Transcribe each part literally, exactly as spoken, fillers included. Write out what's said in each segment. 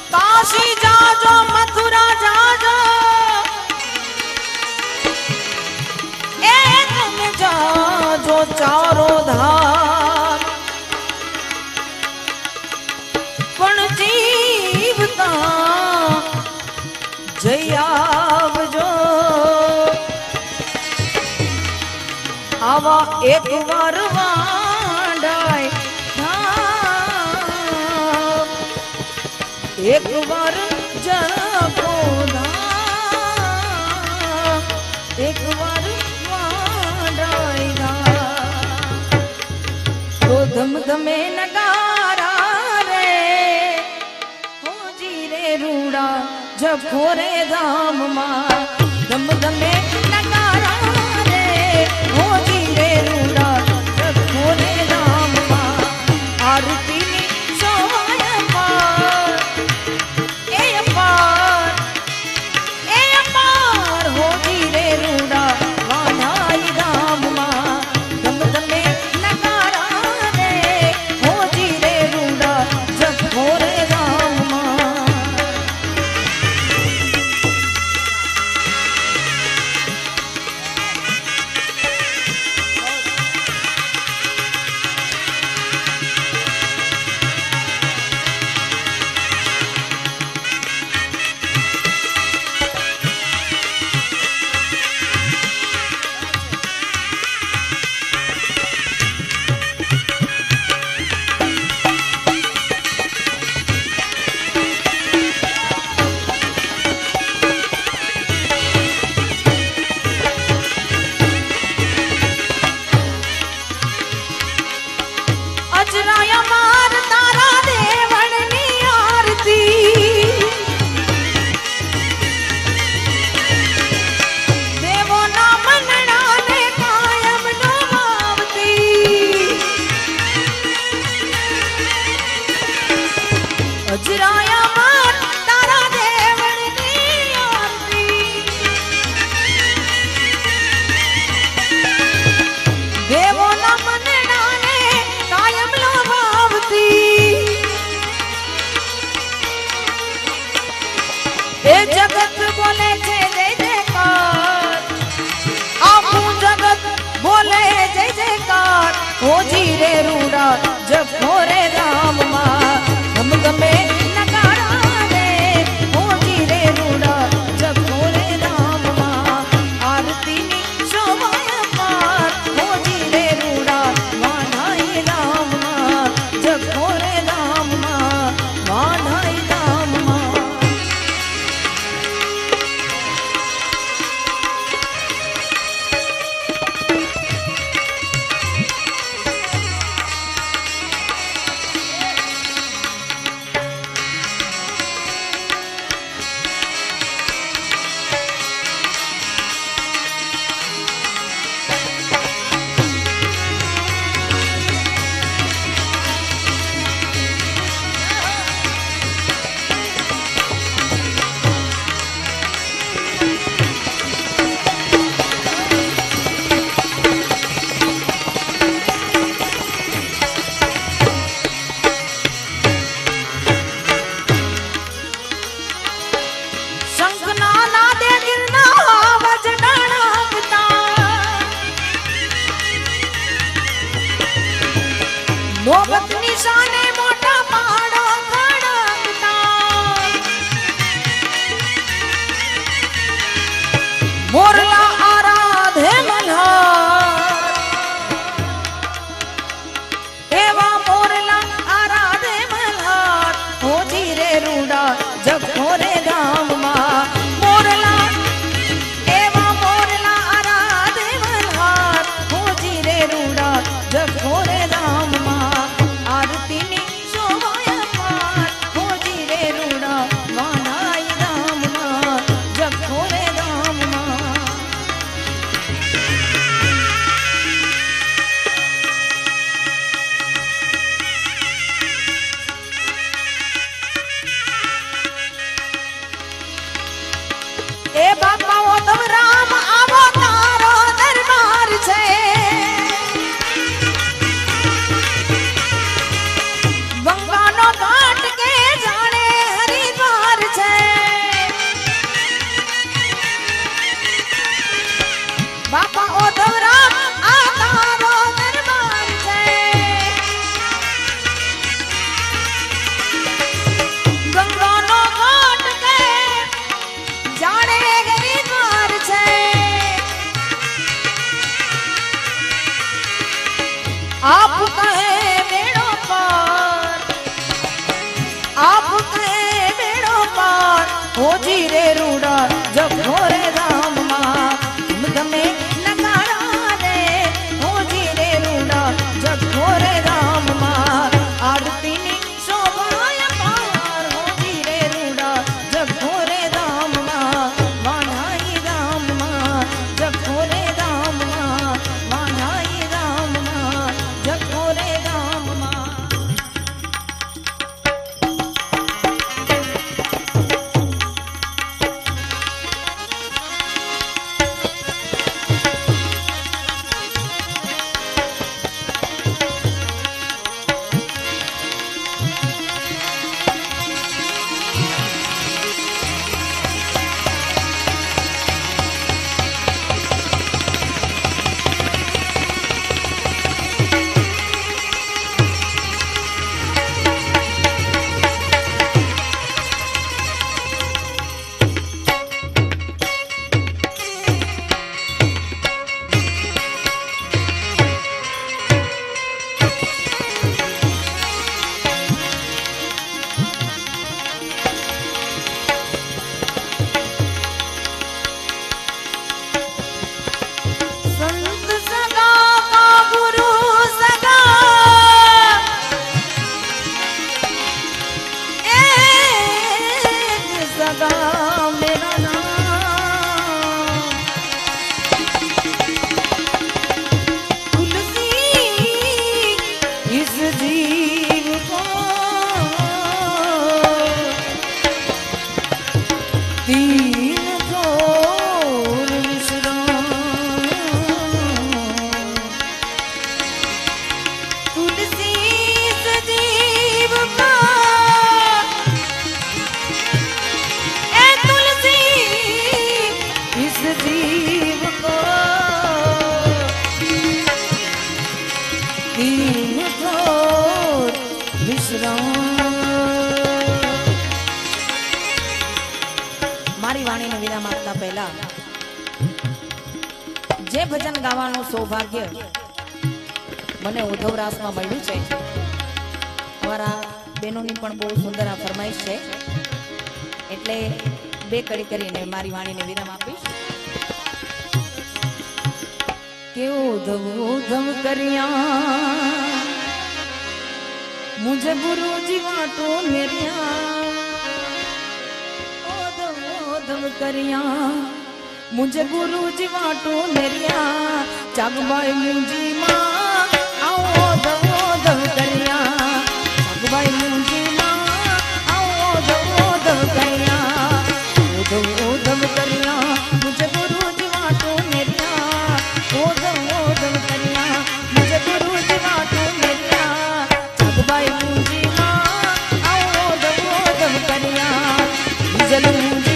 काशी जाजो मथुरा जाजो एक में जाजो चारों धाम पण जीवता जयावजो आवा एक बार वांडाय धाम एक बार जपो धाम एक बार वांडाय धाम तो धम धमे नगारा रे हो जी रे रूड़ा जपो रे धाम मां धम धमे नगारा रे हो जी रे रूड़ा जपो रे धाम मां आरती नी सोय पार ए पार ए पार हो जी रे रूड़ा वाणाई धाम मां धम धमे नगारा रे हो जी रे रूड़ा जपो रे धाम मां अजराया मार तारा देवण नी आरती देवो ना मनना ने कायम डोबावती अजराया मार तारा देवण नी आरती देवो ना मनना ने कायम लोभावती ए जगत बोले जय जय जयकार आपू जगत बोले जय जयकार हो जी रे रूड़ा जपो रे राम मां हम गमे नगारा जी रे रूड़ा जब घोरे धाम माँ तुम गमे नगाड़ा रे हो जी रे रूड़ा जब घोरे धाम माँ आरती नी शोभाय पार हो जी रे रूड़ा जब घोरे धाम माँ वाणाई धाम माँ जब घोरे धाम माँ वाणाई धाम माँ जब घोरे धाम माँ मारी वाणी ने विराम आपता पहला जे भजन गावानुं सौभाग्य मने उद्धवरास में मळ्युं छे अमारा बेनोनी पण बहु सुंदर आ फरमाइश छे एटले बे कड़ी करीने मारी वाणी ने विराम आपीश के उद्धव उद्धव करिया मुझे गुरु जी वाटो मेरिया उद्धव करिया मुझे गुरु जी वाटो मेरिया चागबाई मुंजी माँ आओ उद्धव उद्धव करिया चागबाई मुंजी माँ आओ उद्धव उद्धव करिया उद्धव उद्धव करिया मुझे गुरु जी वाटो मेरिया उद्धव उद्धव करिया मुझे गुरु जी वाटो मेरिया चागबाई मुंजी माँ आओ उद्धव उद्धव करिया जल मुंजी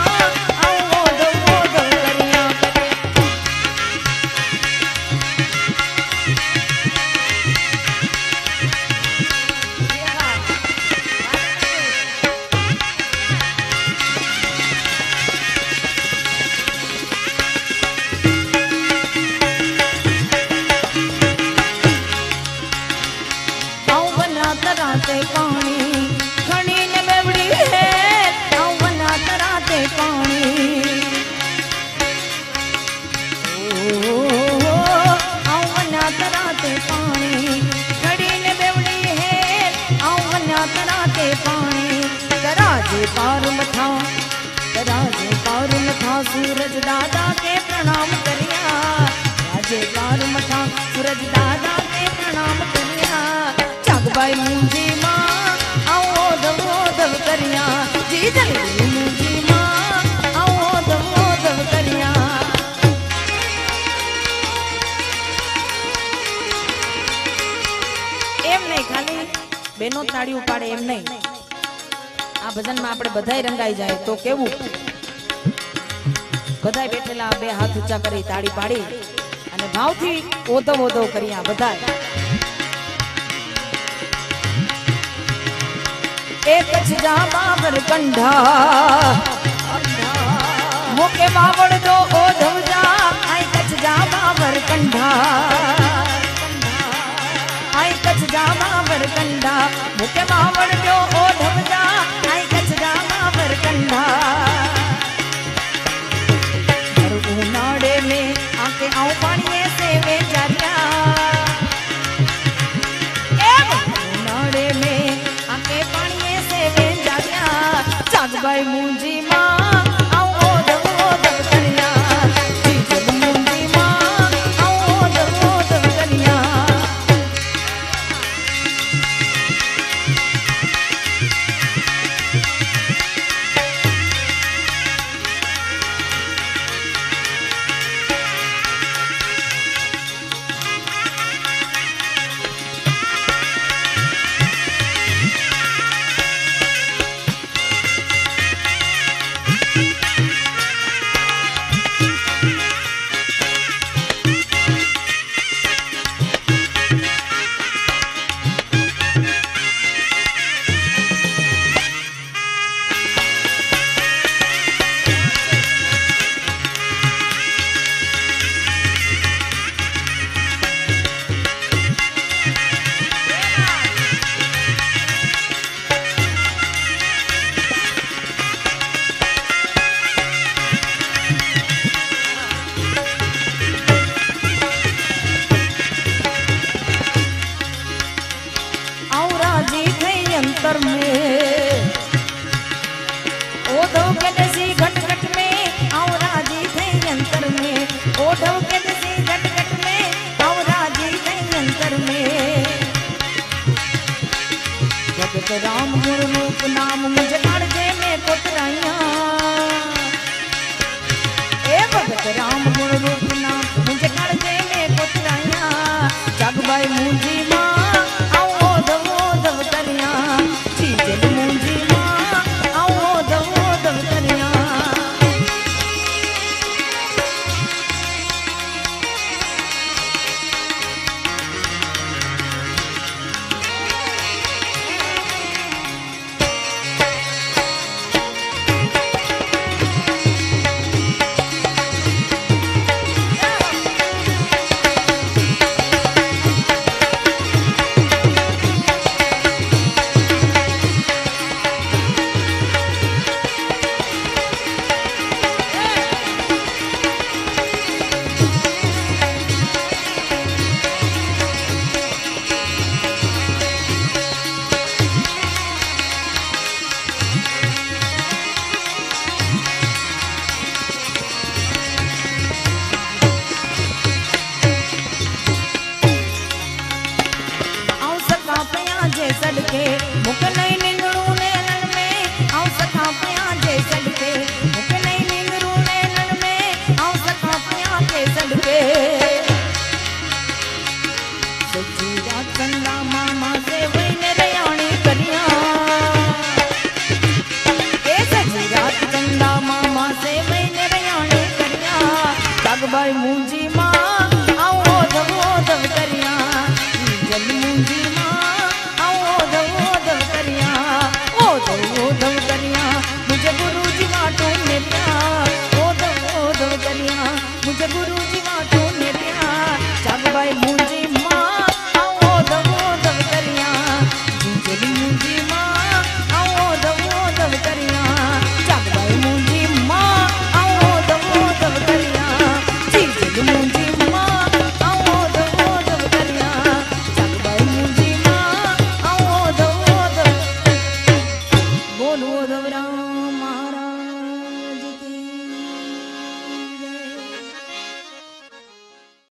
तराते पानी खड़ी ने बेवड़ी है औवना तराते पानी औवना तराते पानी खड़ी ने बेवड़ी है औवना तराते पानी तराजे पार मथा तराजे पार मथा सूरज दादा के प्रणाम करिया राजे पार मथा सूरज दादा के प्रणाम करिया चागबाई मुंजी माँ आओ उद्धव उद्धव करिया जी जल्दी मुंजी माँ आओ उद्धव उद्धव करिया एम नहीं खाली बेनो ताड़ी उपाड़े एम नहीं आ भजन में आपणे बधाई रंगाई जाए तो केवू बधाई बैठेला बे हाथ ऊंचा करी ताड़ी पाड़ी अने भावथी ओधव ओधव करिया बधाई एक जा बाबर कंढा मोके बावड़ दो ओधव जा आई कच जा बाबर कंढा आई कच जा बाबर कंढा मोके बावड़ दो ओधव जा आई कच जा बाबर कंढा भाई मुंजी माँ आओ ओदम ओदम करिया जीजल मुंजी माँ आओ ओदम ओदम करिया अंतर में ओढ़ो के देसी घट घट में आओ राजी थे अंतर में ओढ़ो के देसी घट घट में आओ राजी थे अंतर में जगत राम गुण रूप नाम मुझे काढ़े में कोतराइया ए भगत राम गुण रूप